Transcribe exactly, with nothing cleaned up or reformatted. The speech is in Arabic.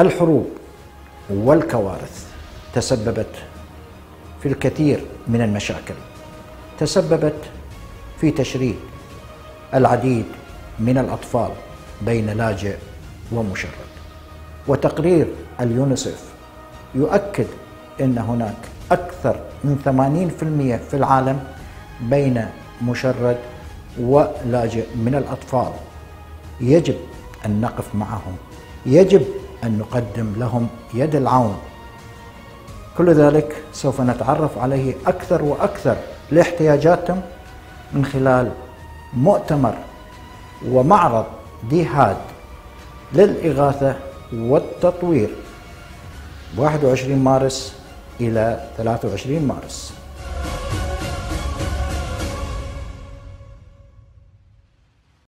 الحروب والكوارث تسببت في الكثير من المشاكل، تسببت في تشريد العديد من الأطفال بين لاجئ ومشرد. وتقرير اليونيسف يؤكد أن هناك أكثر من ثمانين بالمئة في العالم بين مشرد ولاجئ من الأطفال. يجب أن نقف معهم، يجب أن نقدم لهم يد العون. كل ذلك سوف نتعرف عليه أكثر وأكثر لاحتياجاتهم من خلال مؤتمر ومعرض ديهاد للإغاثة والتطوير واحد وعشرين مارس إلى ثلاثة وعشرين مارس.